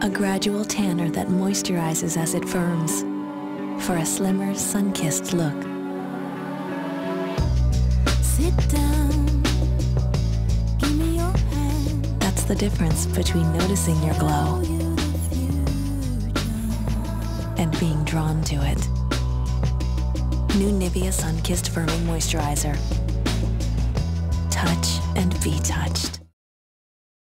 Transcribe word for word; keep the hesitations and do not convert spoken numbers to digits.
A gradual tanner that moisturizes as it firms for a slimmer, sun-kissed look. Sit down, give me your hand. That's the difference between noticing your glow and being drawn to it. New Nivea Sun-Kissed Firming Moisturizer. Touch and be touched.